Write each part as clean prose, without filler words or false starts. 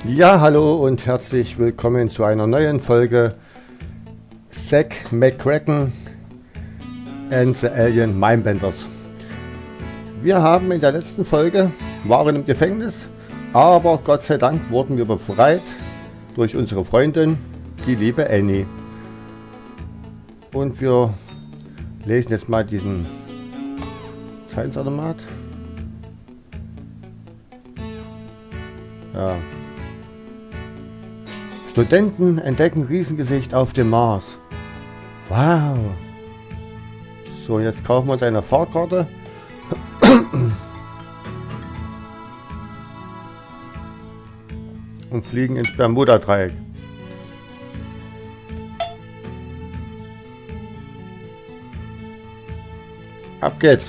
Ja, hallo und herzlich willkommen zu einer neuen Folge Zack McCracken and the Alien Mindbenders. Wir haben in der letzten Folge, waren im Gefängnis, aber Gott sei Dank wurden wir befreit durch unsere Freundin, die liebe Annie. Und wir lesen jetzt mal diesen Zeitungsautomat. Ja. Studenten entdecken Riesengesicht auf dem Mars. Wow. So, jetzt kaufen wir uns eine Fahrkarte. Und fliegen ins Bermuda-Dreieck. Ab geht's.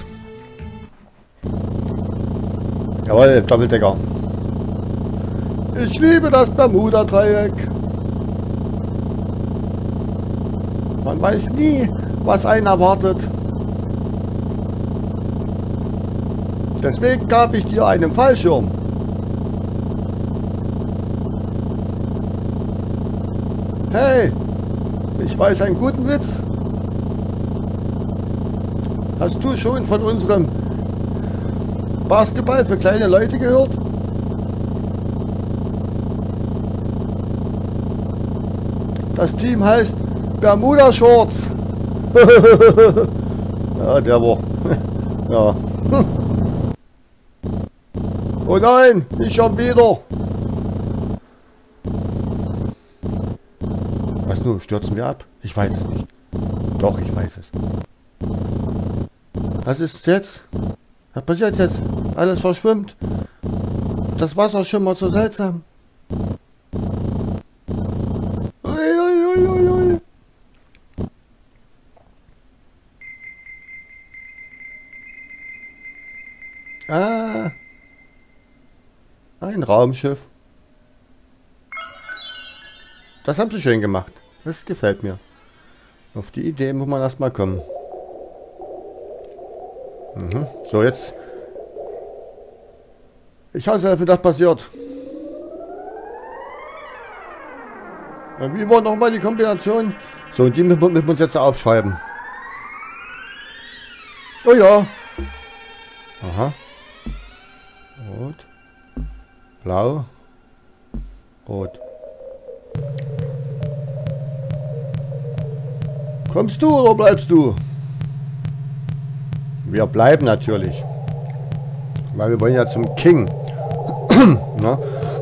Jawohl, Doppeldecker. Ich liebe das Bermuda-Dreieck. Man weiß nie, was einen erwartet. Deswegen gab ich dir einen Fallschirm. Hey, ich weiß einen guten Witz. Hast du schon von unserem Basketball für kleine Leute gehört? Das Team heißt Bermuda Shorts. Ja, der war. Ja. Oh nein, nicht schon wieder. Was nun, stürzen wir ab? Ich weiß es nicht. Doch, ich weiß es. Was ist jetzt? Was passiert jetzt? Alles verschwimmt. Das Wasser schimmert so seltsam. Uiuiuiui. Ah, ein Raumschiff. Das haben sie schön gemacht. Das gefällt mir. Auf die Idee muss man erstmal kommen. So, jetzt. Ich hasse helfen, das passiert. Wie war nochmal die Kombination? So, und die müssen wir uns jetzt aufschreiben. Oh ja. Aha. Rot. Blau. Rot. Kommst du oder bleibst du? Wir bleiben natürlich. Weil wir wollen ja zum King. Na?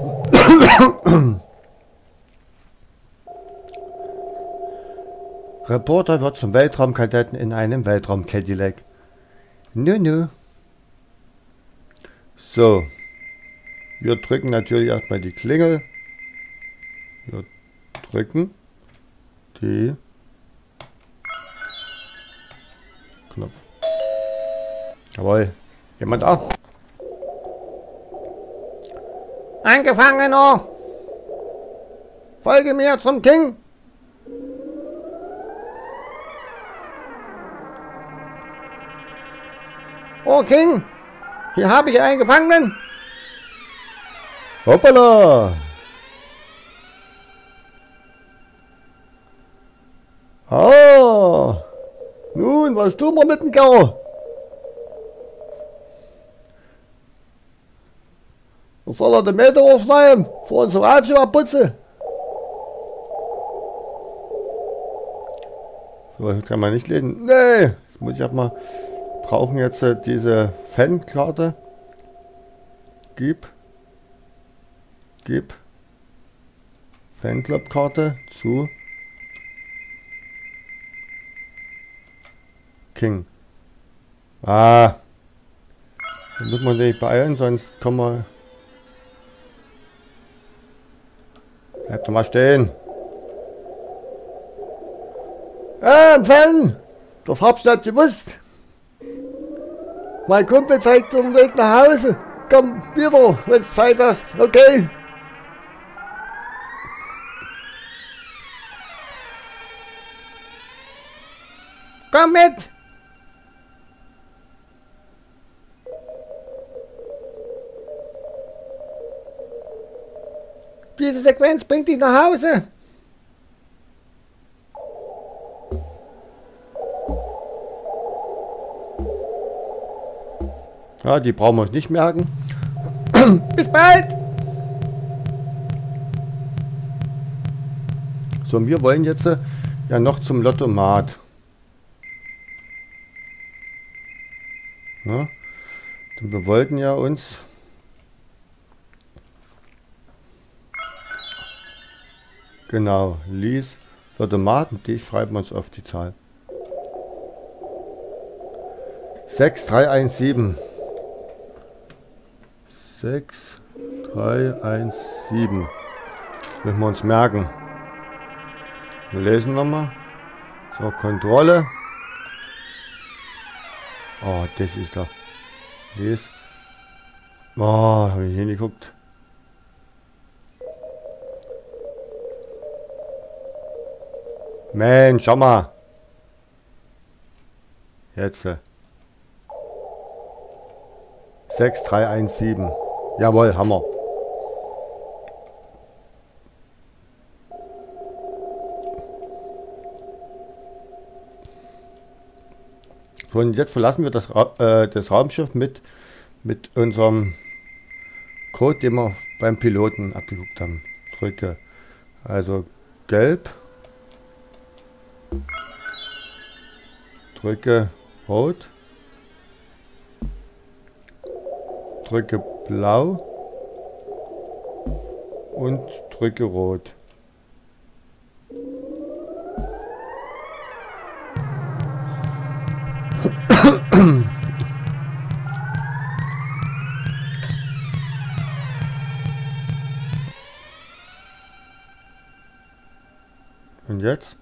Reporter wird zum Weltraumkadetten in einem Weltraum-Cadillac. Nö. So. Wir drücken natürlich erstmal die Klingel. Wir drücken die Knopf. Jawohl. Jemand da? Ein Gefangener! Folge mir zum King! Oh King! Hier habe ich einen Gefangenen! Hoppala! Ah! Nun, was tun wir mit dem Kerl? Was soll er den Meter aufschneiden? Vor unserem Aufschneidputze? So, das kann man nicht lesen. Nee, das muss ich auch mal. Brauchen jetzt diese Fankarte. Gib Fanclub-Karte zu King. Ah. Da muss man nicht beeilen, sonst kommen wir. Bleib doch mal stehen. Fan! Das hab ich nicht gewusst. Mein Kumpel zeigt den Weg nach Hause. Komm wieder, wenn du Zeit hast. Okay. Komm mit. Diese Sequenz bringt dich nach Hause. Ja, die brauchen wir uns nicht merken. Bis bald! So, und wir wollen jetzt ja noch zum Lottomat. Ja, denn wir wollten ja uns genau, Lies, Lottomat, und die schreiben wir uns auf die Zahl. 6317. 6317. Müssen wir uns merken. Wir lesen nochmal. So, Kontrolle. Oh, das ist doch. Les. Oh, habe ich hingeguckt. Mensch, schau mal. Jetzt. 6317. Jawohl, Hammer. Und jetzt verlassen wir das Raumschiff mit unserem Code, den wir beim Piloten abgeguckt haben. Drücke also gelb, drücke rot, drücke blau und drücke rot. Und jetzt?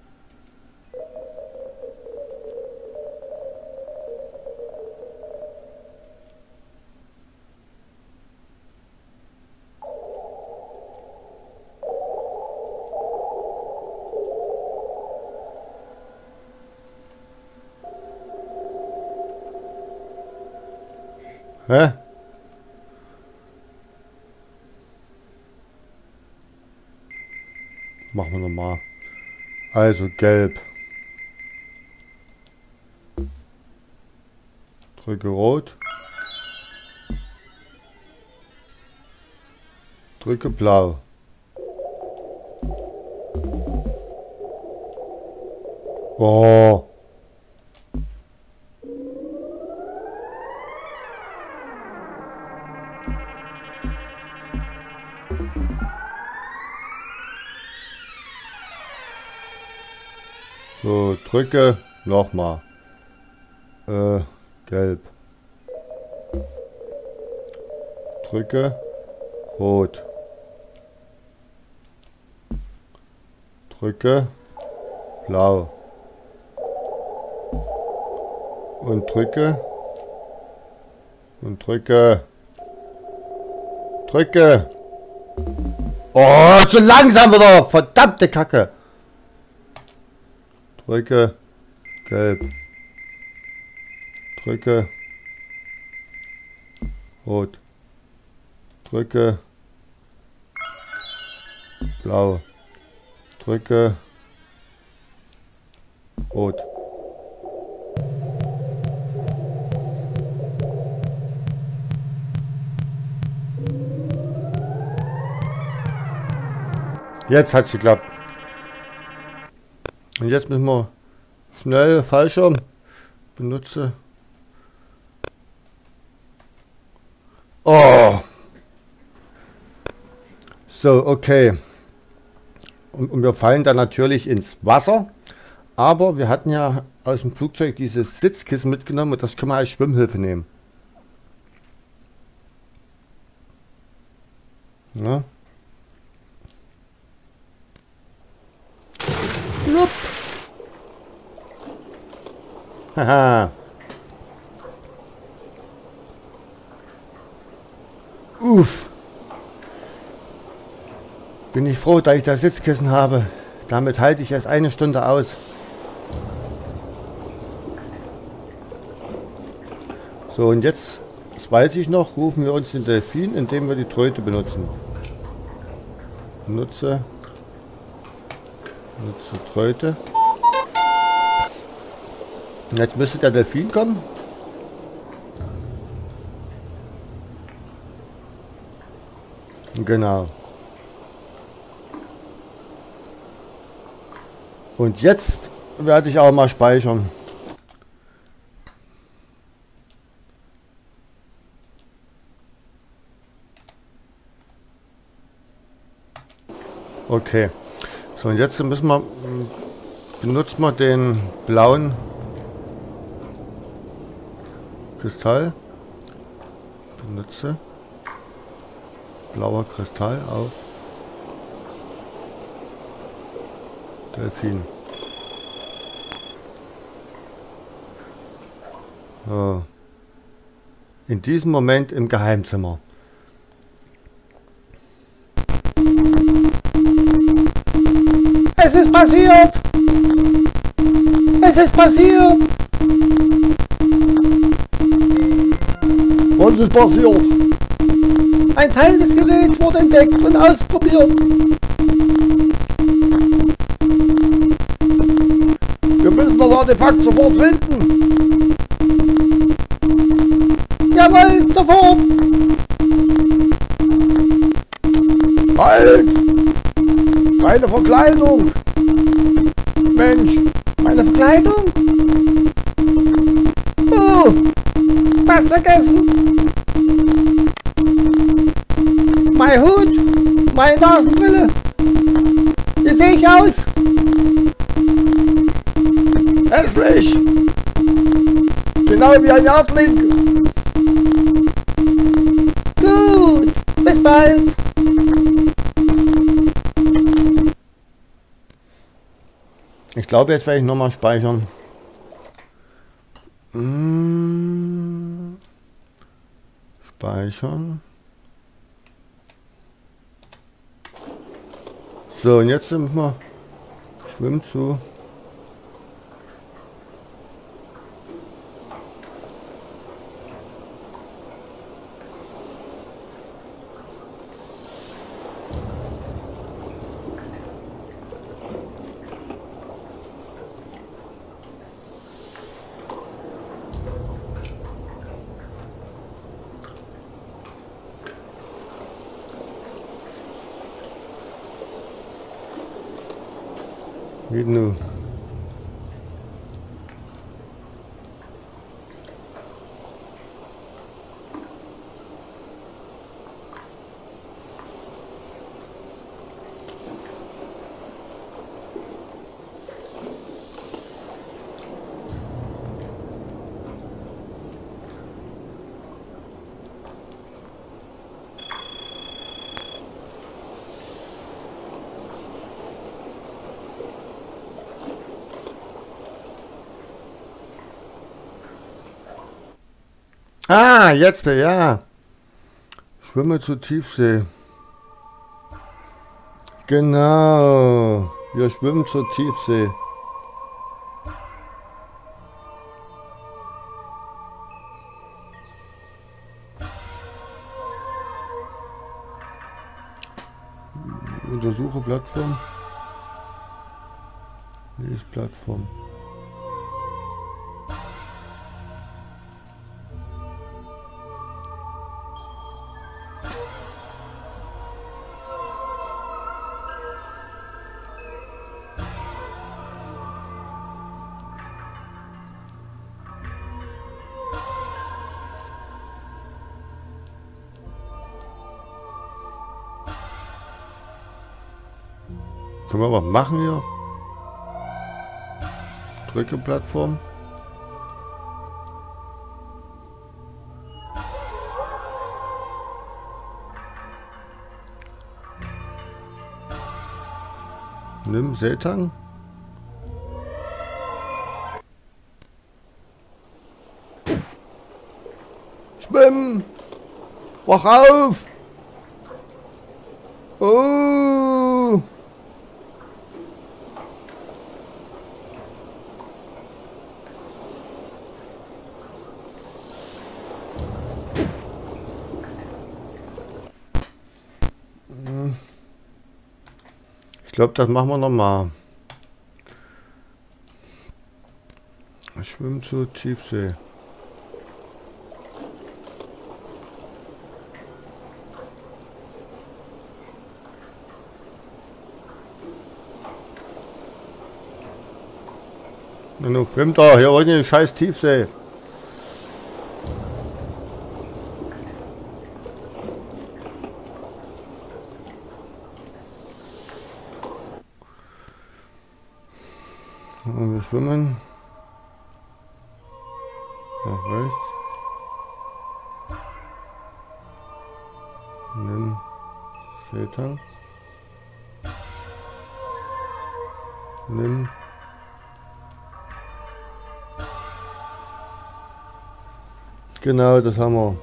Hä? Machen wir nochmal. Also gelb. Drücke rot. Drücke blau. Oh. So, drücke nochmal. Gelb. Drücke rot. Drücke blau. Und drücke. Drücke. Oh, zu langsam wieder. Verdammte Kacke. Drücke gelb. Drücke rot. Drücke blau. Drücke rot. Jetzt hat es geklappt. Und jetzt müssen wir schnell Fallschirm benutze. Oh. So, okay. Und wir fallen dann natürlich ins Wasser. Aber wir hatten ja aus dem Flugzeug dieses Sitzkissen mitgenommen und das können wir als Schwimmhilfe nehmen. Ja. Jupp. Haha. Uff. Bin ich froh, dass ich das Sitzkissen habe. Damit halte ich erst eine Stunde aus. So, und jetzt, das weiß ich noch, rufen wir uns den Delfin, indem wir die Tröte benutzen. Nutze Tröte. Jetzt müsste der Delfin kommen. Genau. Und jetzt werde ich auch mal speichern. Okay. So, und jetzt müssen wir benutzen wir den blauen Kristall. Benutze blauer Kristall auf Delfin. So. In diesem Moment im Geheimzimmer. Es ist passiert! Es ist passiert! Was ist passiert? Ein Teil des Geräts wurde entdeckt und ausprobiert. Wir müssen das Artefakt sofort finden. Jawohl, sofort! Halt! Meine Verkleidung! Mensch, meine Verkleidung? Oh, was vergessen? Mein Hut, meine Nasenbrille. Wie sehe ich aus? Hässlich! Genau wie ein Erdling. Gut, bis bald. Ich glaube, jetzt werde ich nochmal speichern. Speichern. So, und jetzt sind wir schwimmen zu. Wie nun? Ah, jetzt, ja. Schwimme zur Tiefsee. Genau. Wir schwimmen zur Tiefsee. Untersuche Plattform. Wie ist Plattform? Können wir was machen hier? Drücke Plattform. Nimm Seetang. Schwimmen! Wach auf! Oh! Ich glaube, das machen wir nochmal. Schwimmen zur Tiefsee. Nun schwimmt er, hier unten die scheiß Tiefsee. Und wir schwimmen nach rechts. Nimm Seetang. Nimm genau, das haben wir.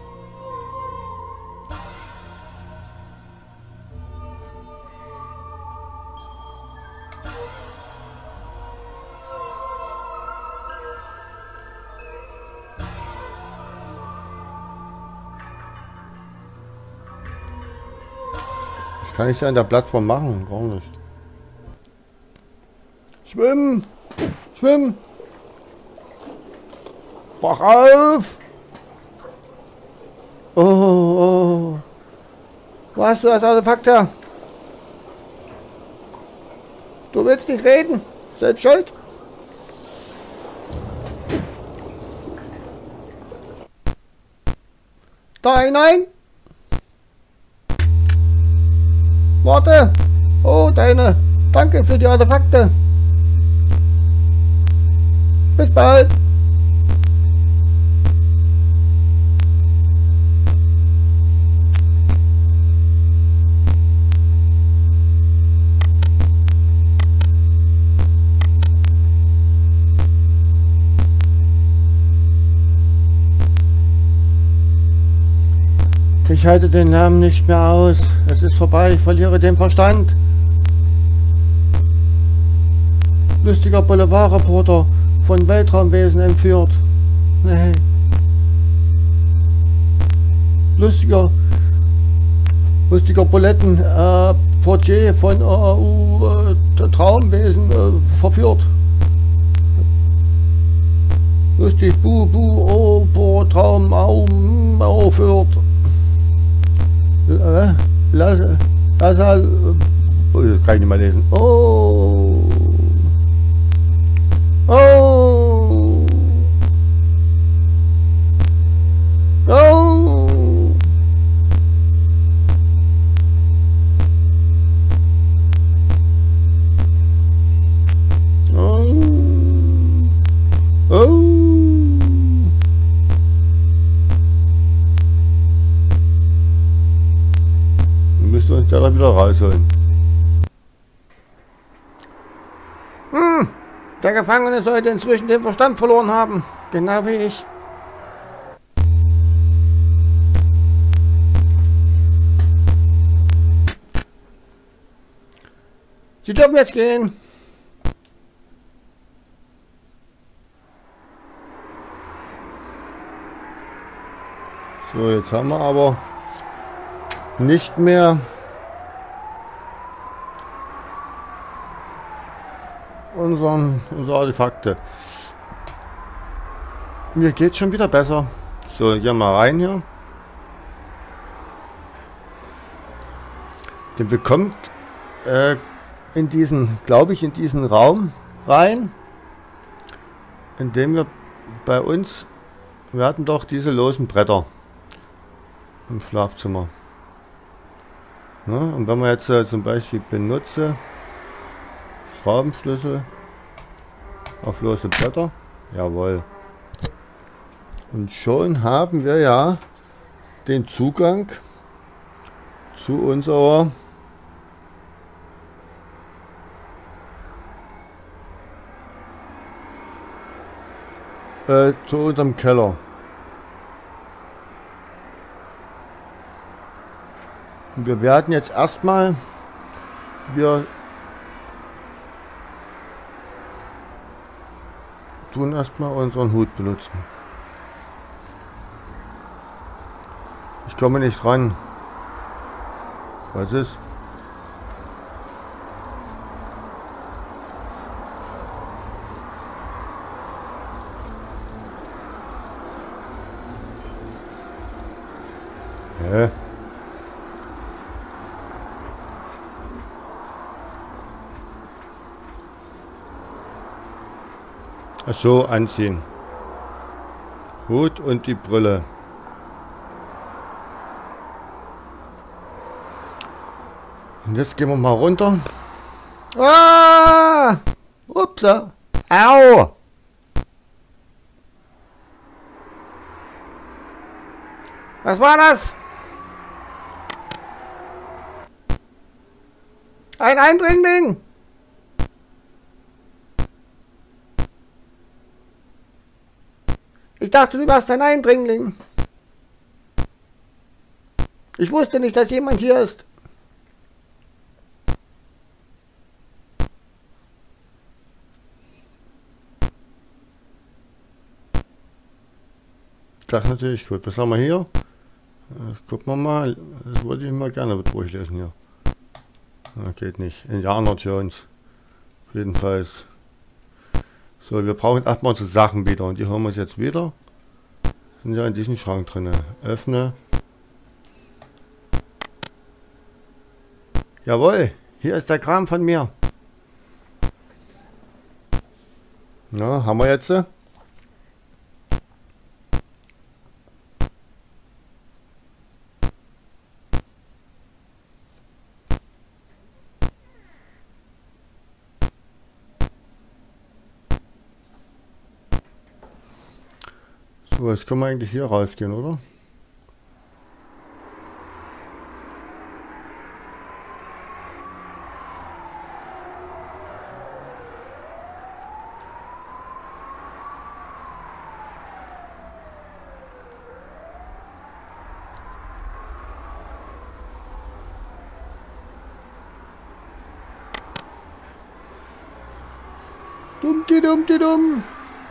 Das kann ich ja an der Plattform machen, gar nicht. Schwimmen! Schwimmen! Wach auf! Oh, oh. Wo hast du das Artefakt her? Du willst nicht reden? Selbst schuld? Da hinein! Warte! Oh, deine! Danke für die Artefakte! Bis bald! Ich halte den Lärm nicht mehr aus. Es ist vorbei, ich verliere den Verstand. Lustiger Boulevardreporter von Weltraumwesen entführt. Nee. Lustiger Buletten Portier von Traumwesen verführt. Lustig, Traum, aufhört. Das kann ich nicht mal lesen. Oh. Oh. Oh. Oh. Oh. Müssen wir uns da wieder rausholen. Der Gefangene sollte inzwischen den Verstand verloren haben. Genau wie ich. Sie dürfen jetzt gehen. So, jetzt haben wir aber nicht mehr unsere Artefakte. Mir geht's schon wieder besser. So, hier mal rein hier. Denn wir kommen in diesen, glaube ich, in diesen Raum rein, in dem wir bei uns, wir hatten doch diese losen Bretter im Schlafzimmer. Ja, und wenn man jetzt zum Beispiel benutze, Schraubenschlüssel auf lose Bretter, jawohl. Und schon haben wir ja den Zugang zu unserer zu unserem Keller. Und wir werden jetzt erstmal, wir tun erstmal unseren Hut benutzen. Ich komme nicht ran. Was ist? Hä? Ach so, anziehen. Hut und die Brille. Und jetzt gehen wir mal runter. Ah! Ups! Au! Was war das? Ein Eindringling! Ich dachte, du warst ein Eindringling. Ich wusste nicht, dass jemand hier ist. Das ist natürlich gut. Was haben wir hier? Gucken wir mal. Das wollte ich mal gerne durchlesen hier. Geht nicht. Indiana Jones. Jedenfalls. So, wir brauchen erstmal unsere Sachen wieder. Und die haben wir uns jetzt wieder. Sind ja in diesem Schrank drin. Öffne. Jawohl. Hier ist der Kram von mir. Na, haben wir jetzt? So, jetzt können wir eigentlich hier rausgehen, oder? Dumm.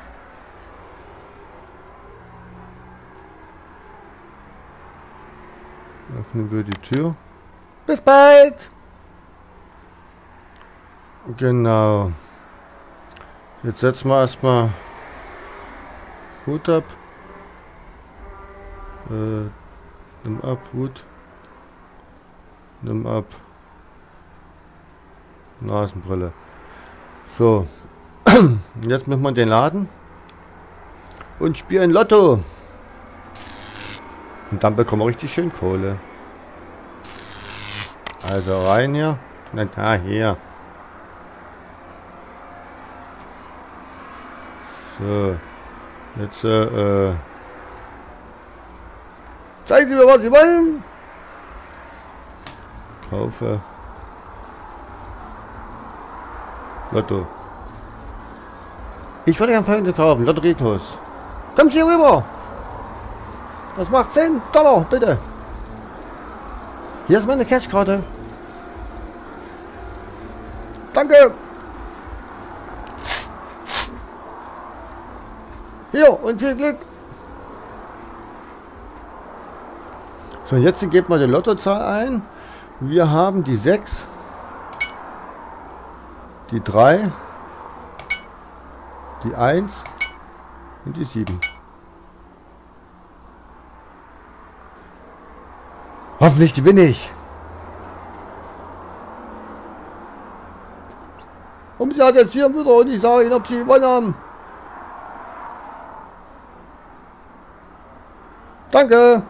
Öffnen wir die Tür. Bis bald! Genau. Jetzt setzen wir erstmal Hut ab. Nimm ab, Hut. Nimm ab. Nasenbrille. So. Jetzt müssen wir den Laden und spielen Lotto. Und dann bekommen wir richtig schön Kohle. Also rein hier. Na da, hier. So. Jetzt, zeigen Sie mir, was Sie wollen. Kaufe. Lotto. Ich würde gerne Folgendes kaufen. Lotteriekurs. Kommt hier rüber. Das macht $10, bitte. Hier ist meine Cashkarte. Danke. Hier und viel Glück. So, und jetzt gebt mal die Lottozahl ein. Wir haben die 6, die 3, die 1 und die 7. Hoffentlich gewinne ich. Und sie hat jetzt hier wieder und ich sage Ihnen, ob Sie gewonnen haben. Danke.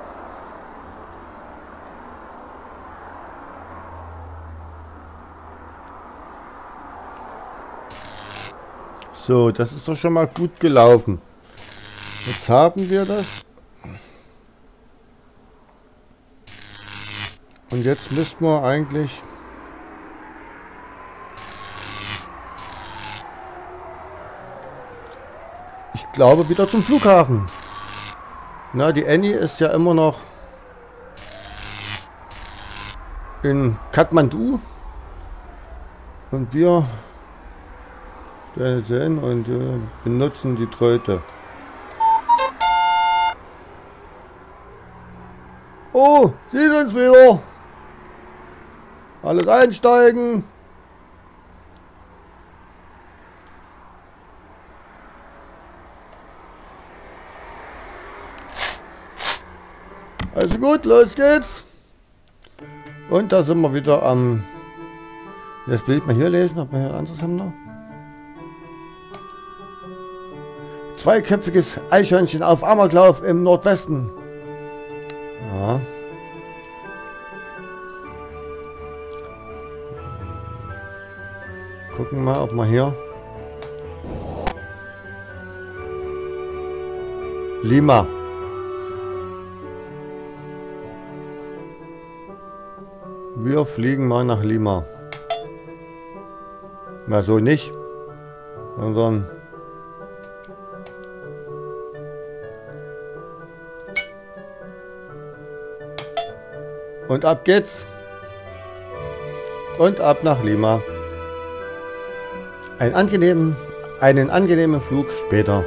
So, das ist doch schon mal gut gelaufen. Jetzt haben wir das. Und jetzt müssten wir eigentlich... Ich glaube wieder zum Flughafen. Na, die Annie ist ja immer noch in Kathmandu. Und wir stellen jetzt hin und benutzen die Tröte. Oh, Sie sind's wieder. Alles einsteigen. Also gut, los geht's. Und da sind wir wieder am... Jetzt will ich mal hier lesen, ob wir hier anderes haben noch. Zweiköpfiges Eichhörnchen auf Amoklauf im Nordwesten. Ja. Gucken mal, ob wir hier... Lima. Wir fliegen mal nach Lima. Na, so nicht, sondern und ab geht's und ab nach Lima. Einen angenehmen Flug später.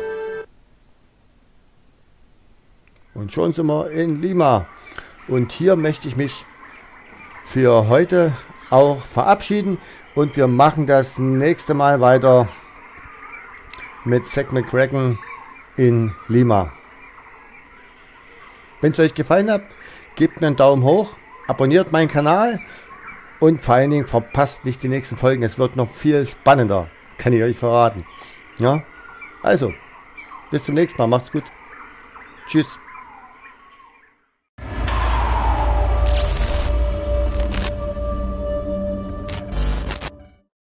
Und schon sind wir in Lima. Und hier möchte ich mich für heute auch verabschieden. Und wir machen das nächste Mal weiter mit Zack McCracken in Lima. Wenn es euch gefallen hat, gebt mir einen Daumen hoch, abonniert meinen Kanal und vor allen Dingen verpasst nicht die nächsten Folgen. Es wird noch viel spannender, kann ich euch verraten. Ja, also, bis zum nächsten Mal. Macht's gut. Tschüss.